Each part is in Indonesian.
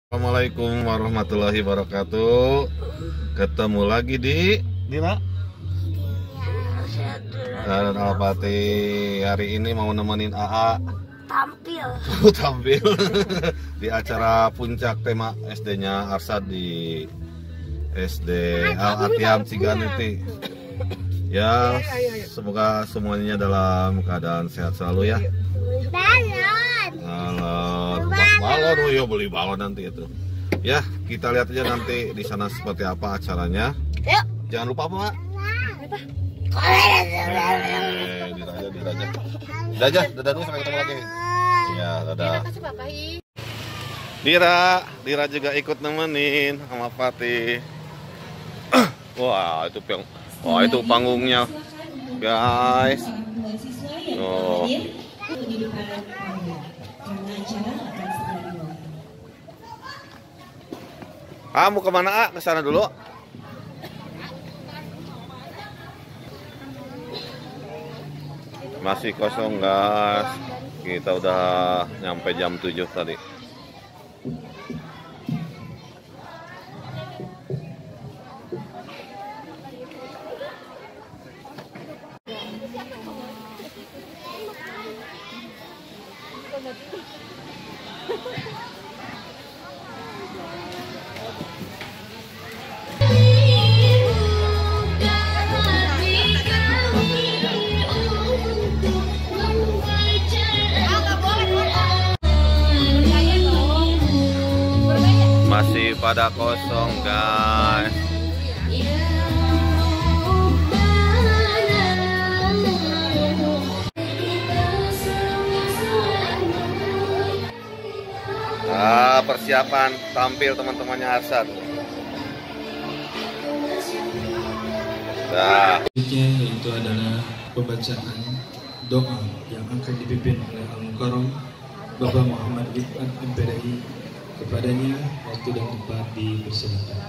Assalamualaikum warahmatullahi wabarakatuh. Ketemu lagi di mana? Dan Alpati hari ini mau nemenin AA tampil di acara puncak tema SD-nya Arsad di SD Al-Atiam Ciganiti. Ya, semoga semuanya dalam keadaan sehat selalu ya. Balon, oh iya beli balon nanti itu. Ya, kita lihat aja nanti di sana seperti apa acaranya. Yuk. Jangan lupa Pak. Dadah dulu sampai ketemu lagi. Ya, dadah. Dira juga ikut nemenin sama Fatih. Wah, itu panggungnya. Guys. Oh. Kamu kemana? Ke sana dulu. Masih kosong guys. Kita udah nyampe jam 7 tadi. Masih pada kosong guys. Persiapan tampil teman-temannya Arsad. Nah, itu adalah pembacaan doa yang akan dipimpin oleh Al-Mukarram Bapak Muhammad Rifat MPDI. Kepadanya waktu dan tempat dipersilakan.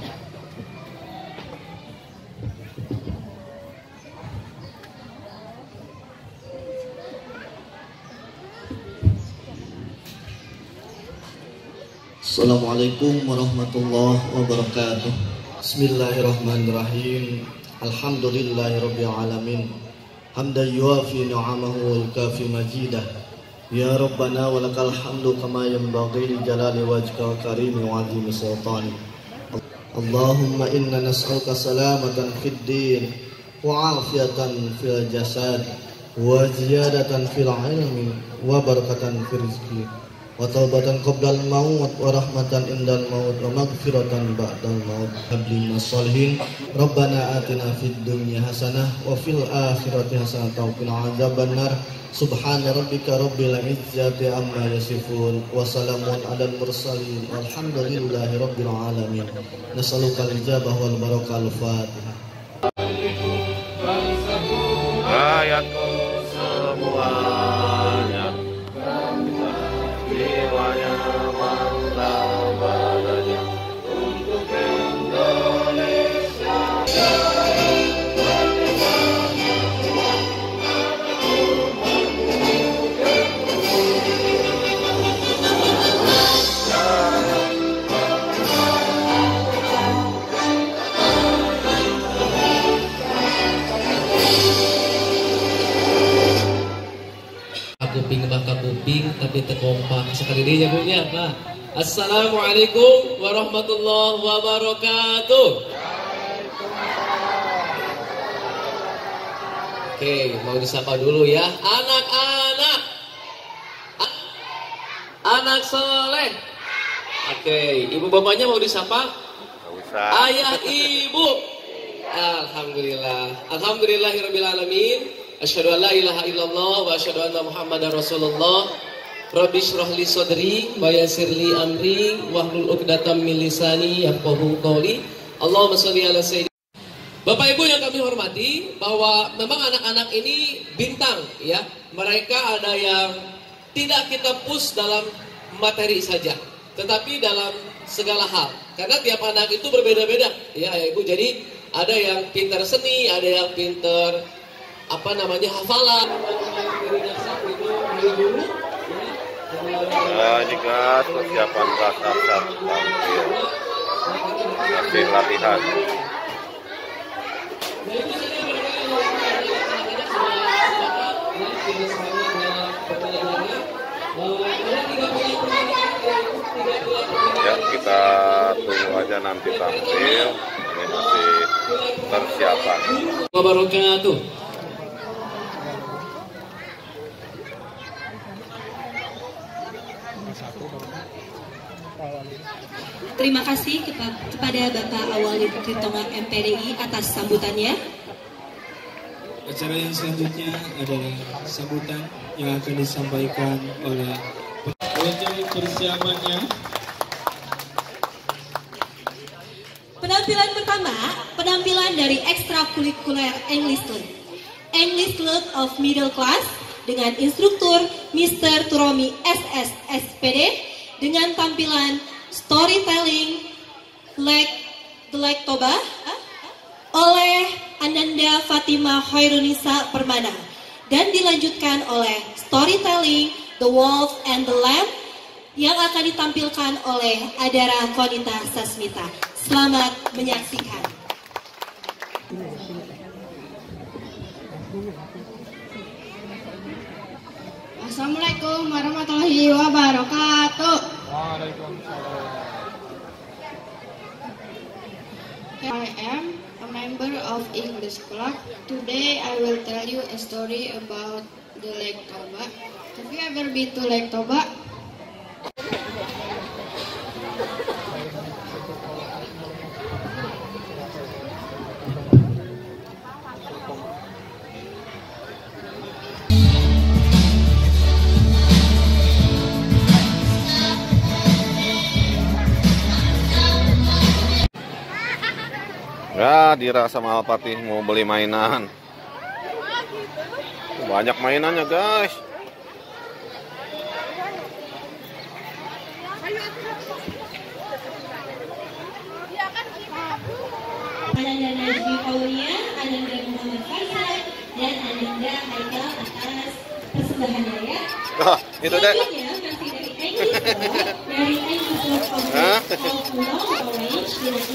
Assalamualaikum warahmatullahi wabarakatuh. Bismillahirrahmanirrahim. Alhamdulillahirabbil alamin. Hamdan yuwafi ni'amahu wa yukafi majidah. Ya Rabbana walakal hamdu kama yanbaghi li jalali wajhika wa karimi wa 'azimi sultani. Allahumma inna nas'aluka salamatan fid din wa 'afiyatan fil jasad wa ziyadatan fil 'ilmi wa barakatan fil rizqi wa taubatan qoblal maut wa rahmatan indal maut wa maghfiratan ba'dal maut. Habli masalihin. Rabbana atina fid dunya hasanah wa fil akhirati hasanah wa qina adzabannar. Subhana rabbika rabbil izzati amma yasifun wa salamun alal mursalin walhamdulillahi rabbil alamin. Nas'aluka al-ijabah wal barakah al-Fatihah. Ayatku semuanya jiwanya martabatnya untuk Indonesia. Kuping baka kuping tapi terkompak sekali dia punya Pak. Assalamualaikum warahmatullahi wabarakatuh. Oke, mau disapa dulu ya anak-anak, anak soleh. Oke, ibu bapaknya mau disapa? Ayah ibu. Alhamdulillah, alhamdulillahirabbil alamin. Asyhadu an la ilaha illallah wa asyhadu anna Muhammadar Rasulullah. Rabbi shrah li sadri wa yassir li amri wahlul 'uqdatam min lisani yafqahu qawli. Allahumma shalli ala sayyidina. Bapak Ibu yang kami hormati, bahwa memang anak-anak ini bintang ya. Mereka ada yang tidak kita push dalam materi saja, tetapi dalam segala hal. Karena tiap anak itu berbeda-beda ya Ibu. Jadi ada yang pintar seni, ada yang pintar hafalan. Nah, ini guys, persiapan gas saat tampil. Masih latihan. Ya, kita tunggu aja nanti tampil. Ini masih persiapan. Wabarakatuh. Terima kasih kepada Bapak Awali Tirtonga MPDI atas sambutannya. Acara yang selanjutnya adalah sambutan yang akan disampaikan oleh untuk persiapannya. Penampilan pertama, penampilan dari ekstrakurikuler English Club. English Club of Middle Class dengan instruktur Mr. Turomi SS SPD dengan tampilan storytelling The Lake Toba oleh Ananda Fatima Khairunisa Permana dan dilanjutkan oleh storytelling The Wolf and the Lamb yang akan ditampilkan oleh Adara Konita Sasmita. Selamat menyaksikan. Assalamualaikum warahmatullahi wabarakatuh. I am a member of English Club. Today I will tell you a story about the Lake Toba. Have you ever been to Lake Toba? Ya, Dira sama Alpatih mau beli mainan. Banyak mainannya, guys. Ananda Najmi Aulia, Ananda Muhammad Faisal, dan Ananda Haikal atas persembahannya ya. Itu deh. Selanjutnya masih dari English Club, dari English Club of Orange dengan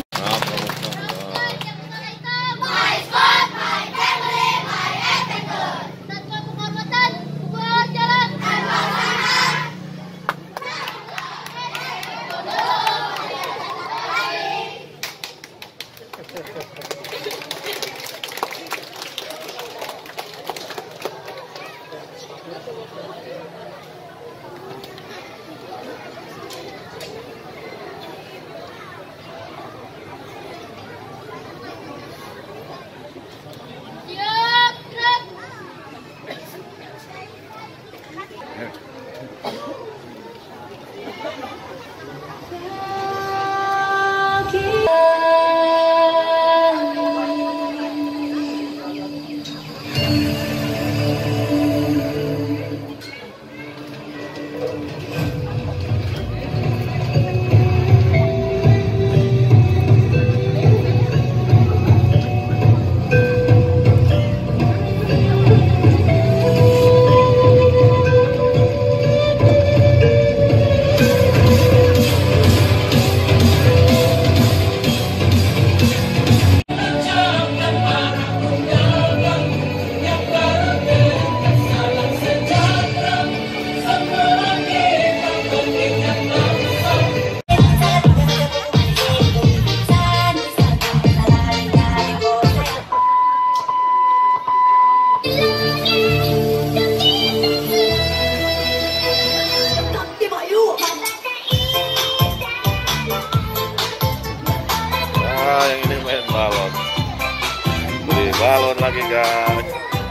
balon lagi, guys.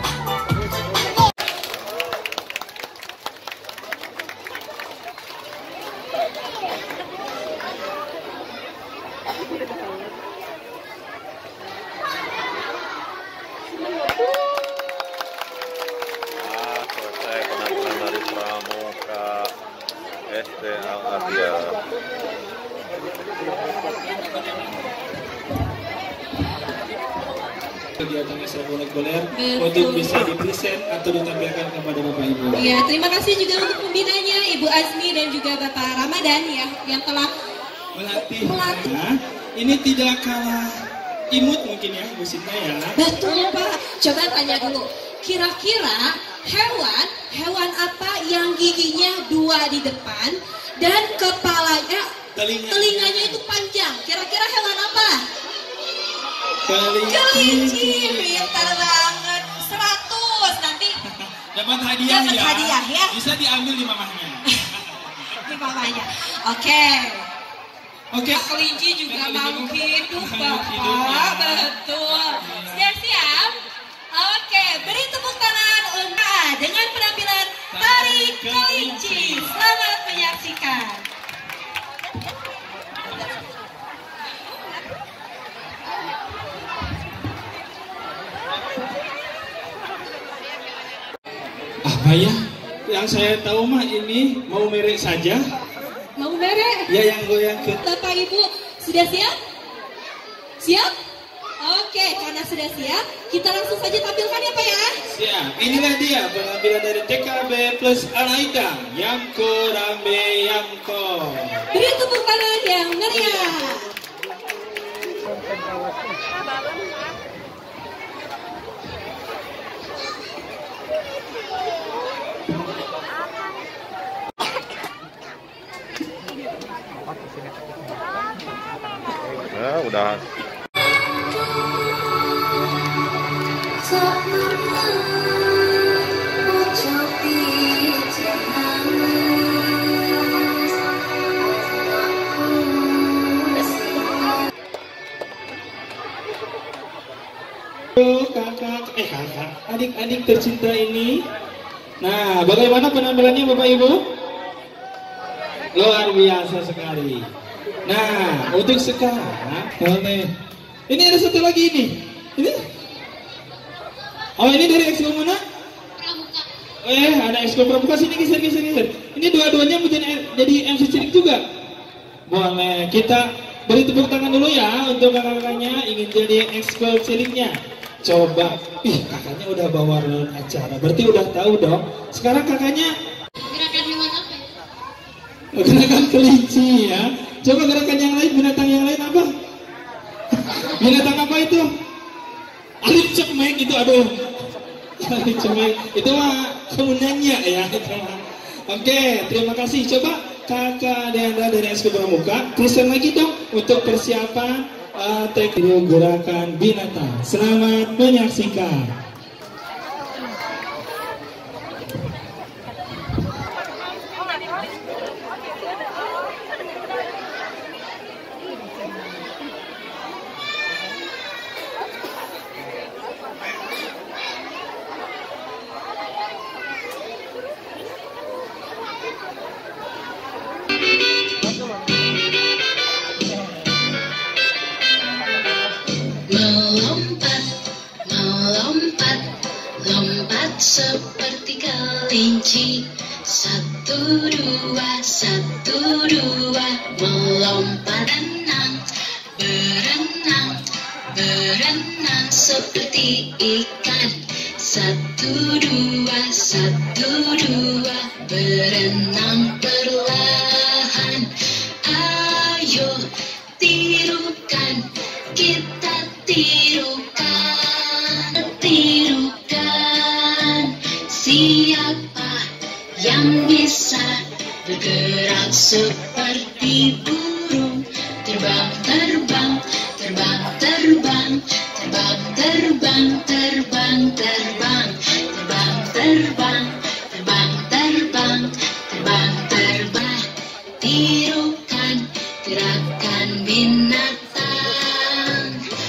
Selesai penampilan dari Pramuka SD Al-Atia. Kegiatan ekstrakurikuler untuk bisa dipresent atau ditampilkan kepada Bapak Ibu. Ya, terima kasih juga untuk pembinanya Ibu Azmi dan juga Bapak Ramadan ya yang telah melatih. Ini tidak kalah imut mungkin ya Bu Sinta ya. Betul Pak. Coba tanya dulu. Kira-kira hewan apa yang giginya 2 di depan dan kepalanya telinganya itu panjang? Kira-kira hewan apa? Kelinci. Pintar banget. 100 nanti dapat hadiah ya. Bisa diambil di mamahnya. Di mamahnya. Oke. Kelinci juga mau hidup Bapak. Betul. Sudah siap? Oke, beri tepuk tangan untuk dengan penampilan tari kelinci. Selamat menyaksikan. Apa ya? Yang saya tahu mah ini mau merek saja. Mau merek? Ya yang goyang ke. Bapak Ibu sudah siap? Siap? Oke, karena sudah siap, kita langsung saja tampilkan ya Pak ya. Siap. Inilah dia penampilan dari TKB plus Alaida. Yamko Rambe Yamko. Beri tepuk tangan yang meriah. Ya, udah. Kakak, adik-adik tercinta ini. Nah, bagaimana penampilannya Bapak Ibu? Luar biasa sekali. Nah, untuk sekarang, ini ada satu lagi ini. Ini? Oh, ini dari ekskul mana? Pramuka. Ada ekskul Pramuka, sini geser. Ini dua-duanya mau jadi MC cilik juga. Boleh, kita beri tepuk tangan dulu ya untuk kakak-kakaknya ingin jadi ekskul ciliknya. Coba, kakaknya udah bawa run acara, berarti udah tahu dong. Sekarang kakaknya Gerakan hewan apa? gerakan kelinci ya. Coba gerakan yang lain, binatang yang lain apa? Binatang apa itu? Alif cemek itu, aduh. Alif cemek itu mah kemunanya ya. Oke, terima kasih. Coba kakak Deandra dari Ekskul Pramuka, present lagi dong untuk persiapan teknik gerakan binatang. Selamat menyaksikan. Lompat seperti kelinci. 1, 2, 1, 2. Melompat berenang seperti ikan. 1, 2, 1, 2. Berenang perlahan. Ayo tirukan, kita tirukan. Siapa yang bisa bergerak seperti burung? Terbang, terbang, terbang, terbang, terbang, terbang, terbang, terbang, terbang, terbang, terbang, terbang, terbang, terbang. Tirukan gerakan binatang.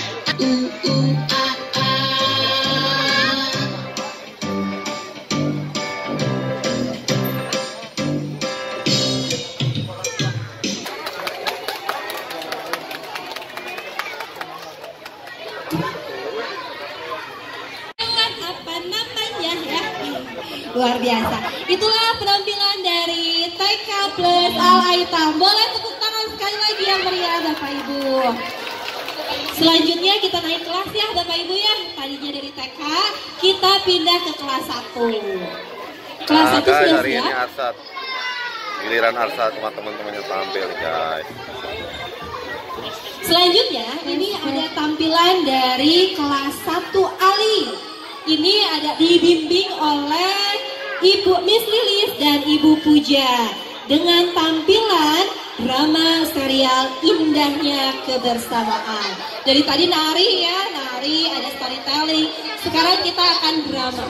Luar biasa. Itulah penampilan dari TK Plus Al-Aitam. Boleh tepuk tangan sekali lagi yang meriah Bapak Ibu. Selanjutnya kita naik kelas ya Bapak Ibu ya. Tadinya dari TK, kita pindah ke kelas 1. Kelas 1 sudah siap? Giliran Arsa sama teman-temannya tampil, guys. Selanjutnya, ini ada tampilan dari kelas 1 Ali. Ini ada dibimbing oleh Ibu Miss Lilis dan Ibu Puja dengan tampilan drama serial Indahnya Kebersamaan. Dari tadi nari ya, nari, ada storytelling. Sekarang kita akan drama.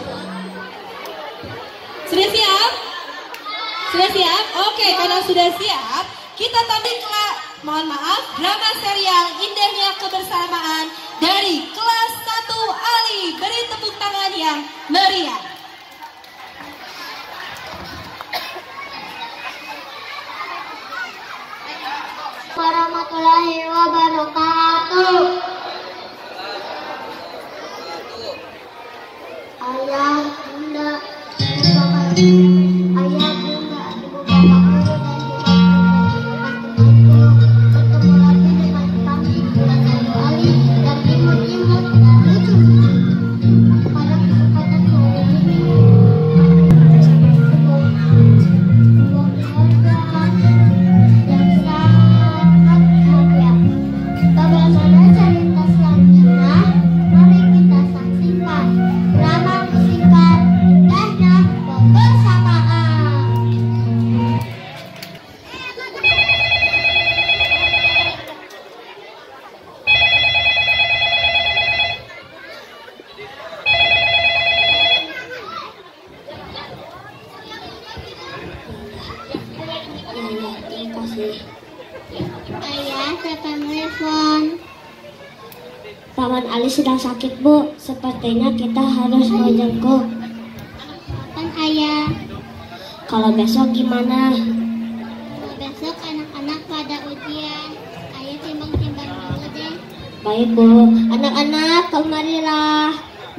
Sudah siap? Sudah siap? Oke, karena sudah siap, kita tampilkan, mohon maaf, drama serial Indahnya Kebersamaan dari kelas 1 Ali. Beri tepuk tangan yang meriah. Warahmatullahi wabarakatuh. Ayah, bunda, ayah, bunda, ibu bapak guru dan teman-temanku, bertemu lagi dengan kami kelas 1 Ali dan imut-imut dan lucu. Pada kesempatan hari ini, sebuah keluarga yang sangat bahagia. Bagaimana cerita selanjutnya? Mari kita saksikan drama musical Indahnya Kebersamaan. Ayah, siapa nelfon? Paman Ali sedang sakit, Bu. Sepertinya kita harus menjenguk. Kapan ayah? Kalau besok gimana? Besok anak-anak pada ujian. Ayah timbang-timbang dulu deh. Baik, Bu. Anak-anak, kemarilah.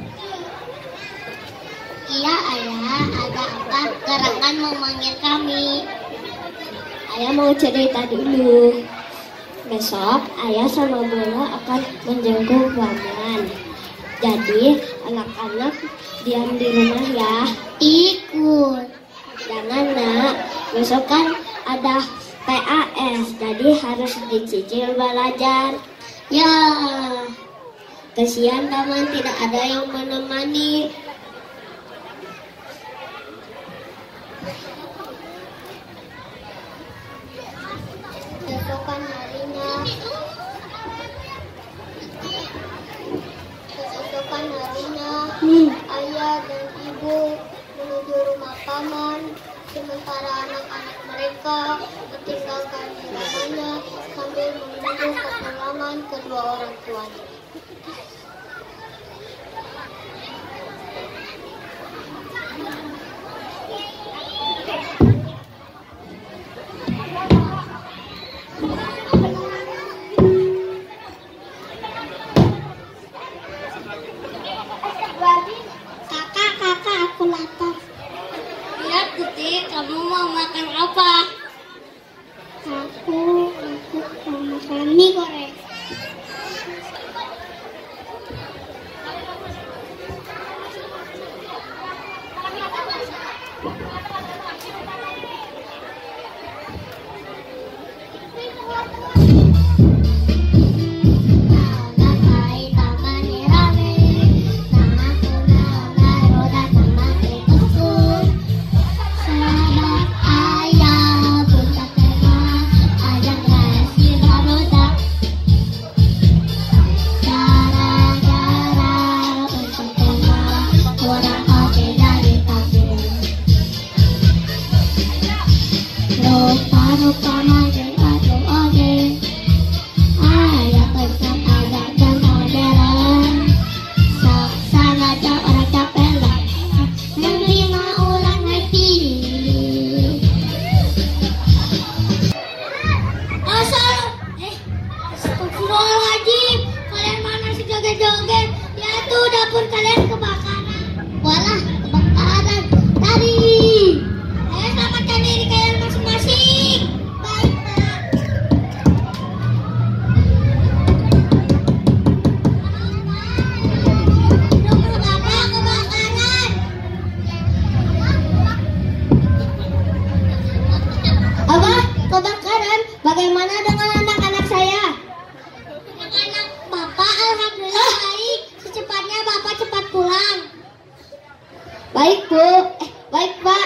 Iya ayah, ada apa? Gerangan mau manggil kami. Ayah mau cerita dulu. Besok ayah sama Bunda akan menjenguk Paman. Jadi anak-anak diam di rumah ya. Ikut. Jangan nak, besok kan ada PAS, jadi harus dicicil belajar. Ya, Kasihan Paman tidak ada yang menemani. keesokan harinya. Ayah dan ibu menuju rumah paman, sementara anak-anak mereka meninggalkan rumahnya sambil menunggu kepulangan kedua orang tuanya. Kakak, aku lapar. Ya, Putih, kamu mau makan apa? Aku mau makan mie goreng. Astagfirullahaladzim, kalian mana sih joget-joget? Ya tuh dapur kalian kebakaran. Walah, kebakaran. Tadi. Ayo selamatkan diri kalian masing-masing. Baik, Bagaimana dengan anak-anak saya? Anak Bapak alhamdulillah baik. Secepatnya Bapak cepat pulang. Baik, Bu. Baik, Pak.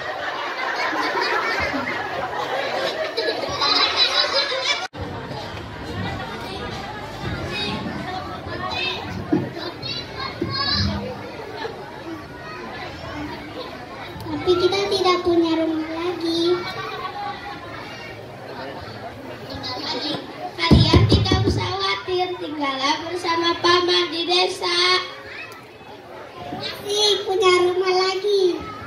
Tapi kita tidak punya rumah lagi. Kalian tidak usah khawatir, tinggallah bersama paman di desa. Masih punya rumah lagi.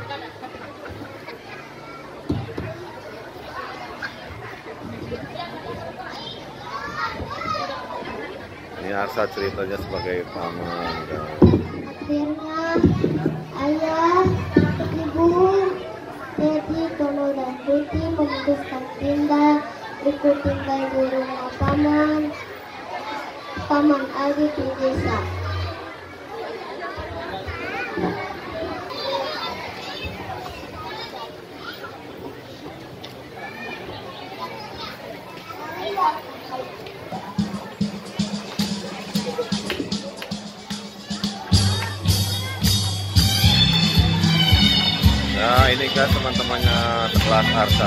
Ini Arsa ceritanya sebagai paman. Akhirnya ayah, ibu, Dedi, Tono, dan Putih memutuskan pindah ikut tinggal di rumah paman Ali di desa. Nah, ini kan teman-temannya sekelas Arsa.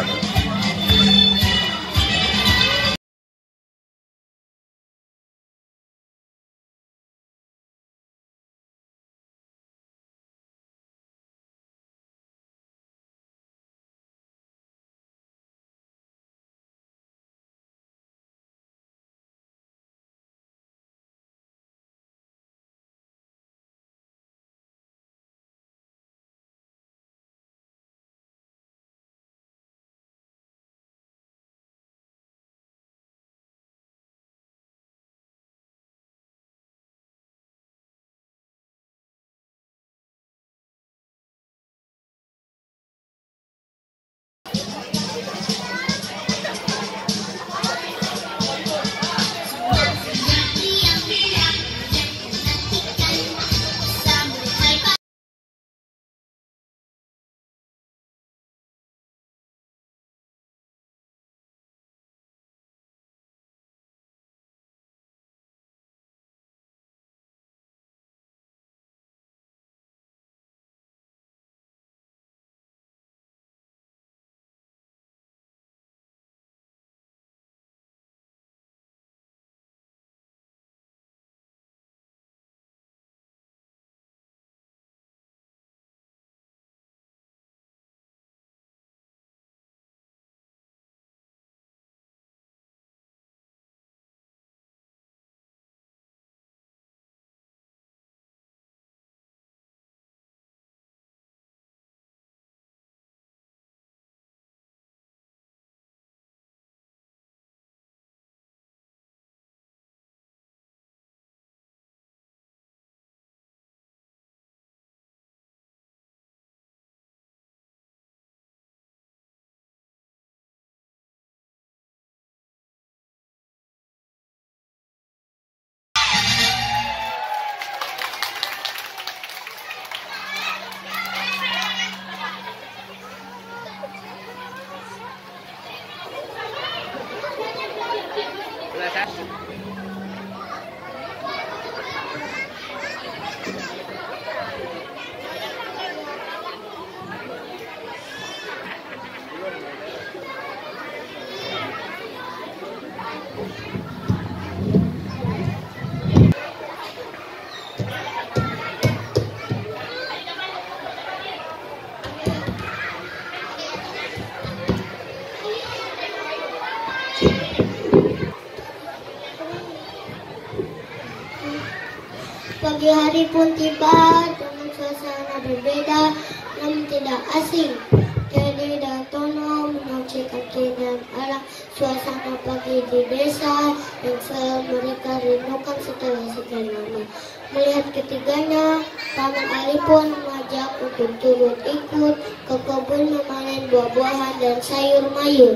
Pagi hari pun tiba dengan suasana berbeda namun tidak asing. Dedi dan Tono mencuci kaki dan arah suasana pagi di desa yang mereka rindukan setelah sekian lama. Melihat ketiganya, Paman Ali pun mengajak untuk turut ikut ke kebun memanen buah-buahan dan sayur mayur.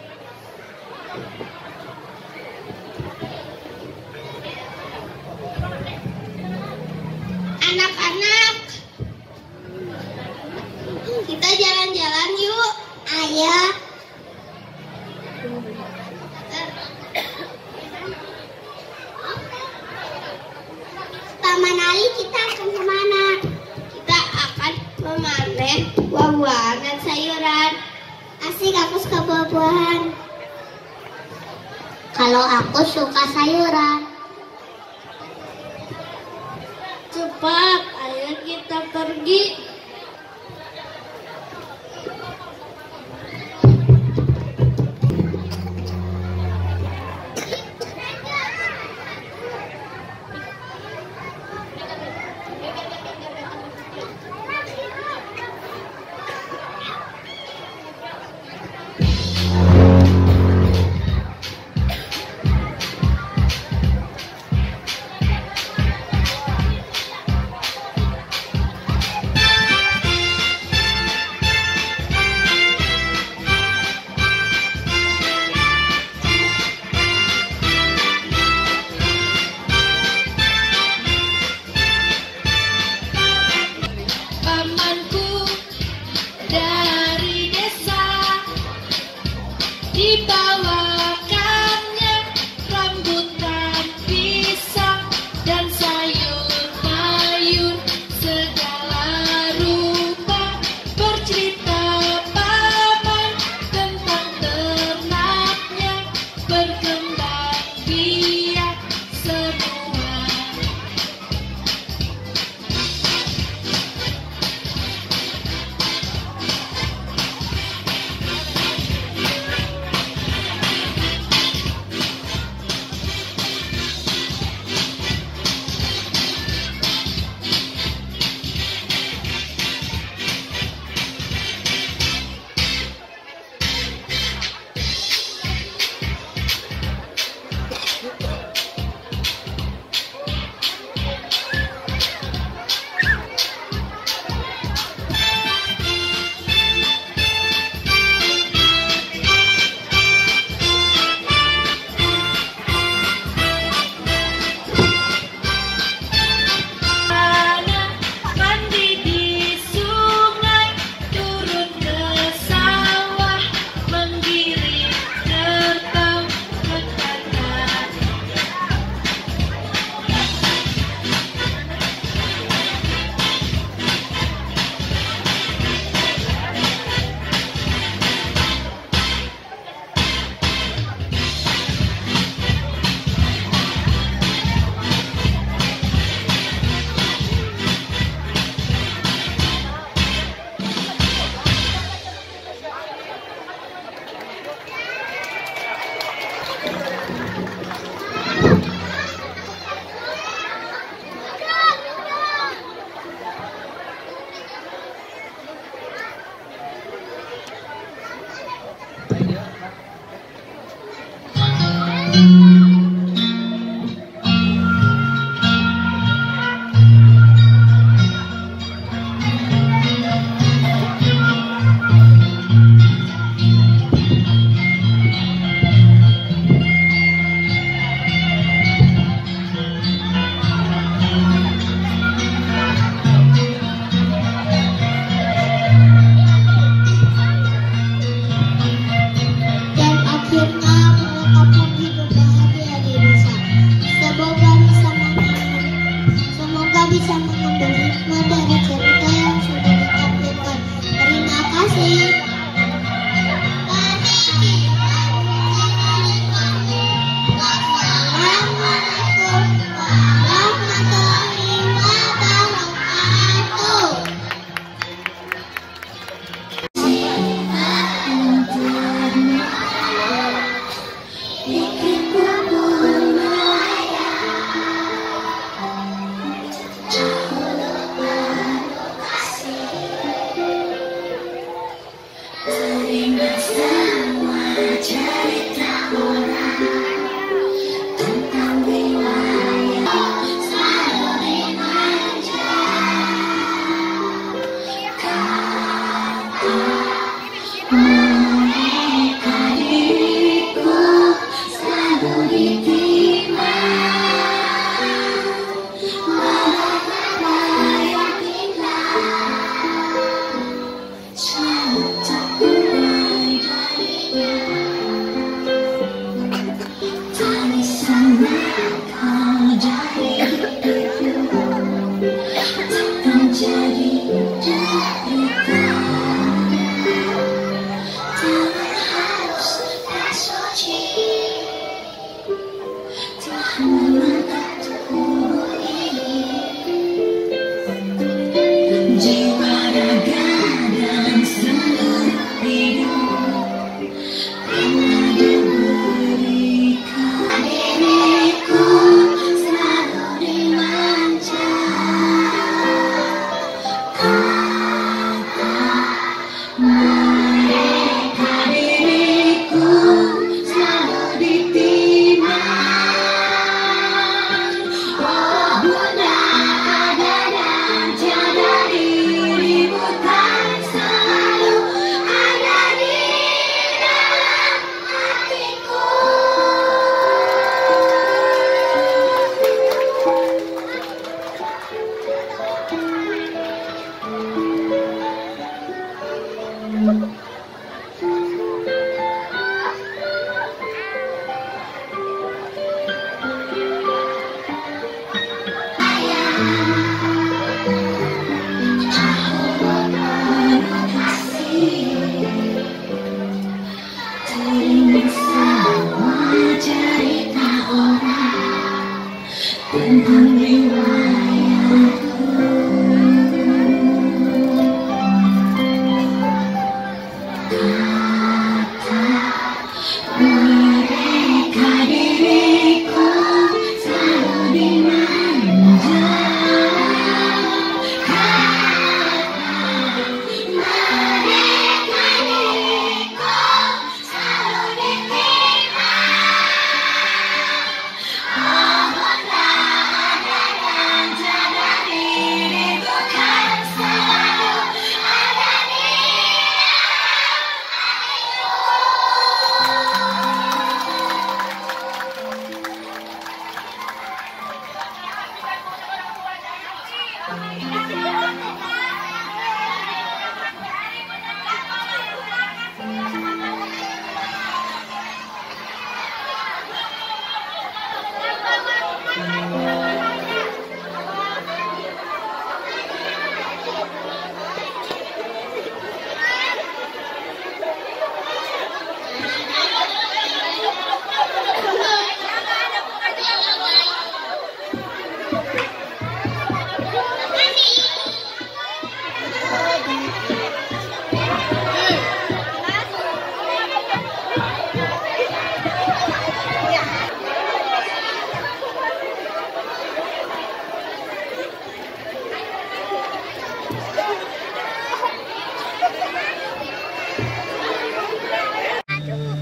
Anak-anak, kita jalan-jalan yuk. Ayah. Asik, aku suka buah-buahan. Kalau aku suka sayuran. Cepat, ayo kita pergi.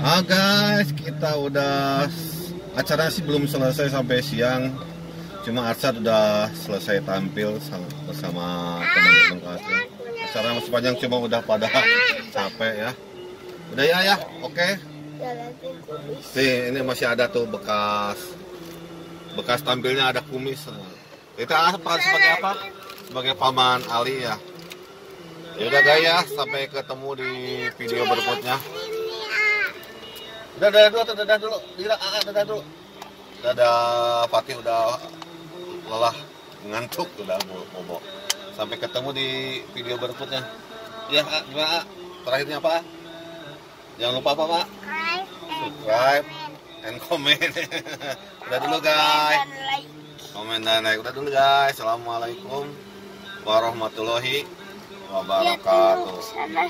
Guys, kita udah acara sih belum selesai sampai siang. Cuma Arsyad udah selesai tampil bersama teman-teman kelasnya. Acara masih panjang, cuma udah pada capek ya. Udah ya, oke. Nih, ini masih ada tuh bekas tampilnya, ada kumis. Kita peran sebagai apa? Sebagai Paman Ali ya. Yaudah guys ya, sampai ketemu di video berikutnya. Dadah dulu. Dadah, Fatih udah lelah, ngantuk, udah bobo. Sampai ketemu di video berikutnya. Ya, gimana? Terakhirnya apa? Jangan lupa apa, Pak? Subscribe and comment. Udah dulu guys. Komen dan like. Udah dulu guys. Assalamualaikum warahmatullahi wabarakatuh.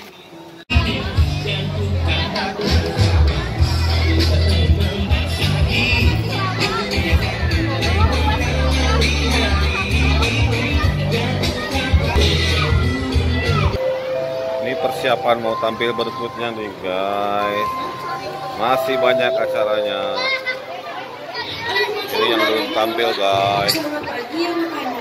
Ini persiapan mau tampil berikutnya nih guys. Masih banyak acaranya. Ini yang belum tampil guys.